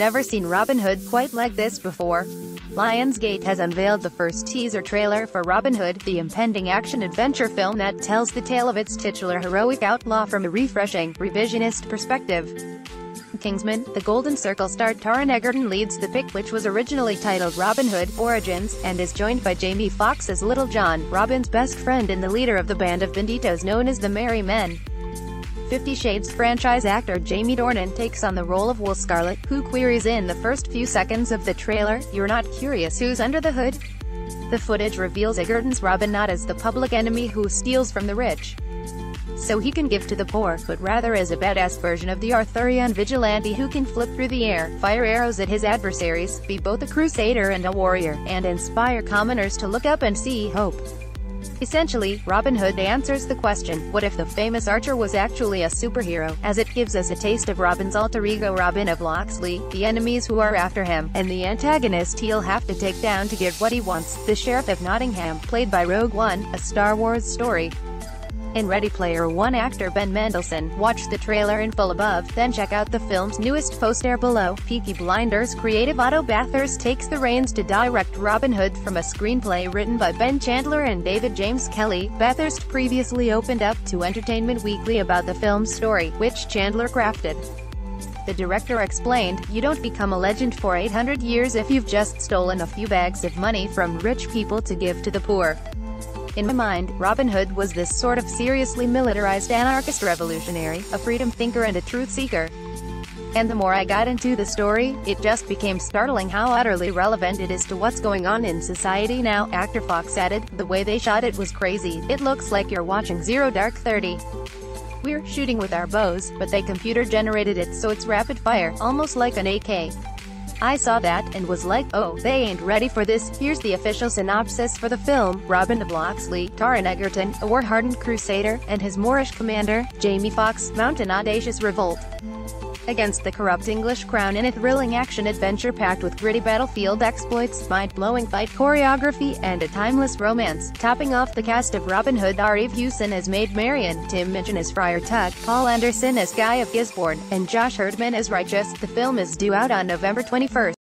never seen Robin Hood quite like this before. Lionsgate has unveiled the first teaser trailer for Robin Hood, the impending action-adventure film that tells the tale of its titular heroic outlaw from a refreshing, revisionist perspective. Kingsman: The Golden Circle star Taron Egerton leads the pick, which was originally titled Robin Hood: Origins, and is joined by Jamie Foxx as Little John, Robin's best friend and the leader of the band of banditos known as the Merry Men. 50 Shades franchise actor Jamie Dornan takes on the role of Will Scarlet, who queries in the first few seconds of the trailer, "You're not curious who's under the hood?" The footage reveals Egerton's Robin not as the public enemy who steals from the rich so he can give to the poor, but rather as a badass version of the Arthurian vigilante who can flip through the air, fire arrows at his adversaries, be both a crusader and a warrior, and inspire commoners to look up and see hope. Essentially, Robin Hood answers the question, what if the famous archer was actually a superhero, as it gives us a taste of Robin's alter ego Robin of Locksley, the enemies who are after him, and the antagonist he'll have to take down to get what he wants, the Sheriff of Nottingham, played by Rogue One, a Star Wars story. In Ready Player One actor Ben Mendelsohn. Watch the trailer in full above, then check out the film's newest poster below. Peaky Blinders creative Otto Bathurst takes the reins to direct Robin Hood from a screenplay written by Ben Chandler and David James Kelly. Bathurst previously opened up to Entertainment Weekly about the film's story, which Chandler crafted. The director explained, "You don't become a legend for 800 years if you've just stolen a few bags of money from rich people to give to the poor. In my mind, Robin Hood was this sort of seriously militarized anarchist revolutionary, a freedom thinker and a truth seeker. And the more I got into the story, it just became startling how utterly relevant it is to what's going on in society now," actor Fox added. "The way they shot it was crazy. It looks like you're watching Zero Dark 30. We're shooting with our bows, but they computer-generated it so it's rapid fire, almost like an AK. I saw that, and was like, oh, they ain't ready for this." Here's the official synopsis for the film. Robin of Locksley, Taron Egerton, a war-hardened crusader, and his Moorish commander, Jamie Foxx, mount an audacious revolt against the corrupt English crown in a thrilling action-adventure packed with gritty battlefield exploits, mind-blowing fight choreography, and a timeless romance. Topping off the cast of Robin Hood are Eve Hewson as Maid Marian, Tim Minchin as Friar Tuck, Paul Anderson as Guy of Gisborne, and Josh Herdman as Righteous. The film is due out on November 21st.